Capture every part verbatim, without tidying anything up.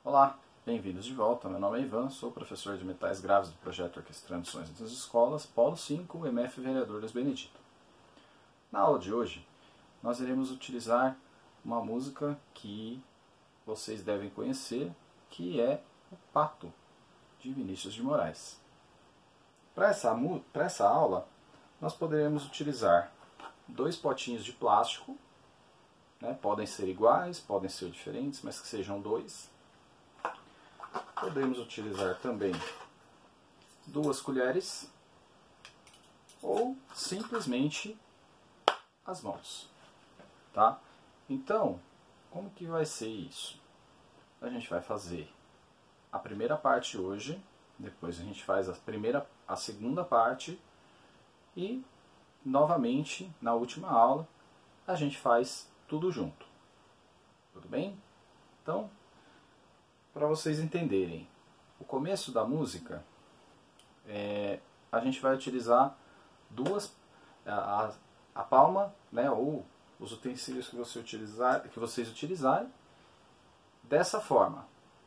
Olá, bem-vindos de volta. Meu nome é Ivan, sou professor de metais graves do projeto Orquestrando Sons das Escolas, Polo cinco, M F Vereador das Benedito. Na aula de hoje, nós iremos utilizar uma música que vocês devem conhecer, que é o Pato, de Vinícius de Moraes. Para essa, para essa aula, nós poderemos utilizar dois potinhos de plástico, né? Podem ser iguais, podem ser diferentes, mas que sejam dois. Podemos utilizar também duas colheres ou simplesmente as mãos, tá? Então, como que vai ser isso? A gente vai fazer a primeira parte hoje, depois a gente faz a primeira, a segunda parte e novamente na última aula a gente faz tudo junto. Tudo bem? Então, para vocês entenderem, o começo da música, é, a gente vai utilizar duas, a, a, a palma, né, ou os utensílios que, você utilizar, que vocês utilizarem, dessa forma.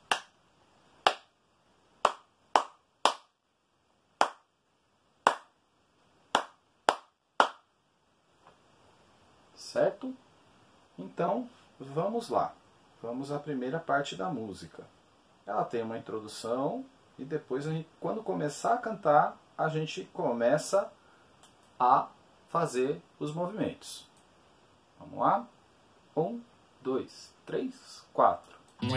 Certo? Então, vamos lá. Vamos à primeira parte da música. Ela tem uma introdução e depois, a gente, quando começar a cantar, a gente começa a fazer os movimentos. Vamos lá? Um, dois, três, quatro.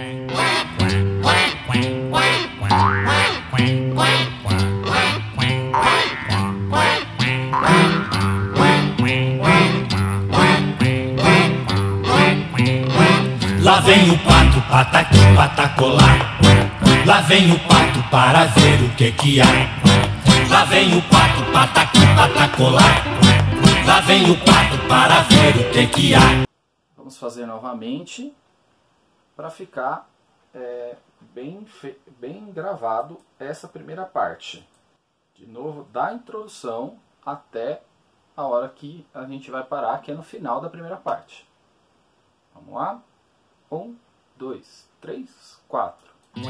Lá vem o pato, pataqui, patacolar. Lá vem o pato para ver o que que há. Lá vem o pato, pataqui, patacolar. Lá vem o pato para ver o que que há. Vamos fazer novamente para ficar é, bem, bem gravado essa primeira parte. De novo, da introdução até a hora que a gente vai parar, que é no final da primeira parte. Vamos lá? Um, dois, três, quatro.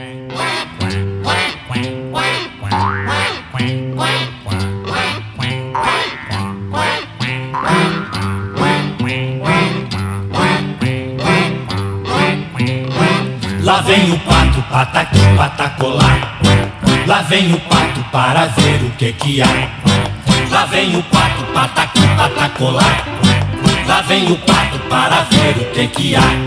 Lá vem o pato, pataqui, patacolar. Lá vem o pato para ver o que que há. Lá vem o pato, pataqui, patacolar. Lá vem o pato para ver o que que há.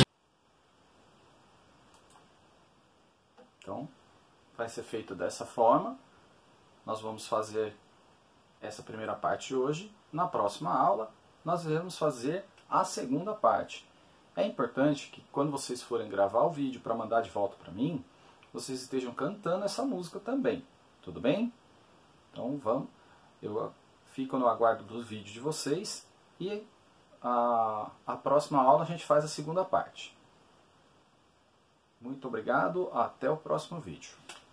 Então, vai ser feito dessa forma. Nós vamos fazer essa primeira parte hoje. Na próxima aula, nós iremos fazer a segunda parte. É importante que quando vocês forem gravar o vídeo para mandar de volta para mim, vocês estejam cantando essa música também. Tudo bem? Então vamos. Eu fico no aguardo dos vídeos de vocês e a, a próxima aula a gente faz a segunda parte. Muito obrigado, até o próximo vídeo.